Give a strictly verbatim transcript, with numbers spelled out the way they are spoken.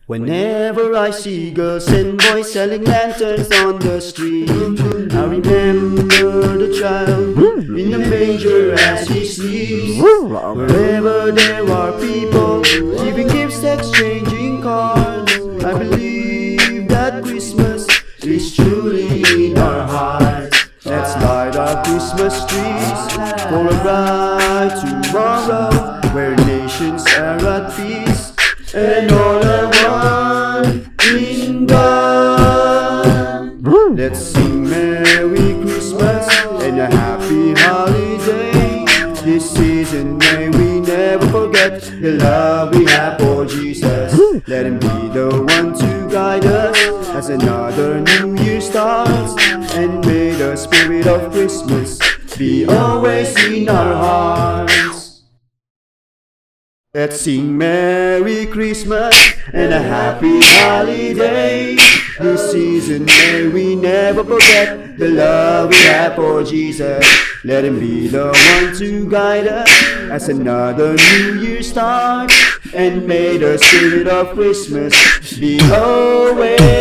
Whenever I see girls and boys selling lanterns on the street, I remember the child in the manger as he sleeps. Wherever there are people giving gifts, exchanging cards, I believe that Christmas is truly in our hearts. Let's light our Christmas trees for a bright tomorrow, where nations are at peace and all are one in God. Let's sing Merry Christmas and a Happy Holiday. This season may we never forget the love we have for Jesus. Let Him be the one to guide us as another new year starts, and may the spirit of Christmas be always in our hearts. Let's sing Merry Christmas and a Happy Holiday. This season may we never forget the love we have for Jesus. Let Him be the one to guide us as another new year starts, and may the spirit of Christmas be always